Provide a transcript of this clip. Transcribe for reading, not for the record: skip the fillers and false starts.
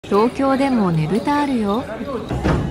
東京でもねぶたあるよ。